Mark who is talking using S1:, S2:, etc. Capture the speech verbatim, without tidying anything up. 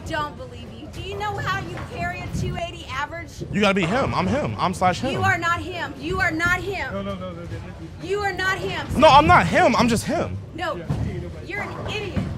S1: don't believe you. Do you know how you carry a two eighty average?
S2: You gotta be him. I'm him. I'm slash him.
S1: You are not him. You are not him.
S3: No, no, no, no, no.
S1: You are not him.
S2: No, I'm not him. I'm just him.
S1: No, you're an idiot.